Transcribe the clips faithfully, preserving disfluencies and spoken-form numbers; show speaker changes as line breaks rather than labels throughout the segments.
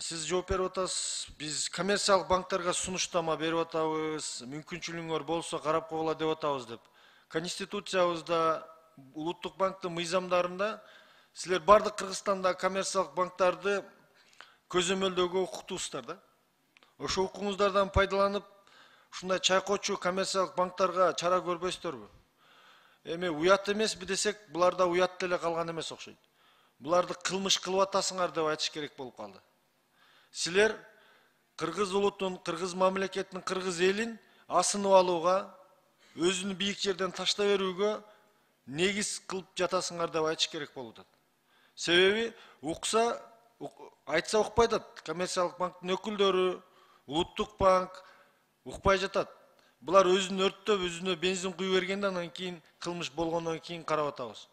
Сиз жооп берип атасыз. Биз коммерциялык банктерге сунуштама берип атабыз. Мүмкүнчүлүгүңөр болсо карап койгула деп атабыз деп. Конституциябызда, Улуттук банктын мыйзамдарында силер бардык Кыргызстанда коммерциялык банктарды көзөмөлдөөгө укуктуусуздар да. Ошо укугуңуздардан пайдаланып, ушундай чайкоочу коммерциялык банктарга чара көрбөйсүздөрбү? Эми уят эмеспи десек, булар да уят деле калган эмес окшойт. Буларды кылмыш кылып атасыңар деп айтыш керек болуп калды. Силер Кыргыз улутун, Кыргыз мамлекетин, Кыргыз элин асынып алууга, өзүнү бийик жерден таштап берүүгө негиз кылып жатасыңар деп айтыш керек болуп атат. Себеби укса, айтса укпай атат. Коммерциялык банктын өкүлдөрү, Улуттук банк укпай жатат. Булар өзүн өрттөп, өзүнө бензин куюп бергенде анан кийин кылмыш болгондон кийин карап атабыз.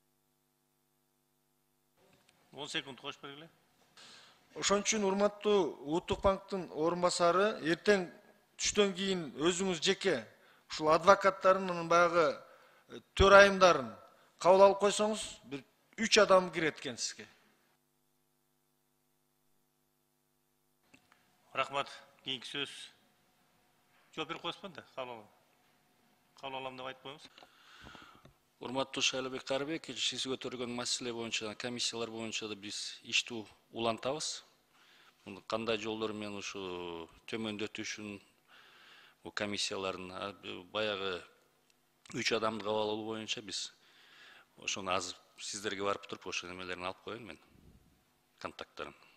он секунд кош бергиле.
Ошон үчүн урматтуу Улуттук банктын орун басары, эртең түштөн кийин өзүңүз жеке ушул адвокаттарын, анын баягы төр айымдарын кабыл алып койсоңуз, бир үч адам кирет экен сизге.
Рахмат. Кийинки сөз. Жооп берип коесузбу да? Кабыл алам. Кабыл алам деп айтып коюңуз.
Урматтуу Шайлабек Карыбекович, сиз көтөргөн маселе боюнча, комиссиялар боюнча да биз иштүү улантабыз. Кандай жолдор менен ушу төмөндөтүшүн бул комиссиялардын баягы үч адамды кабыл алуу боюнча биз ошону азыр сиздерге барып туруп ошо немелерин алып коеюн мен, контакттарын.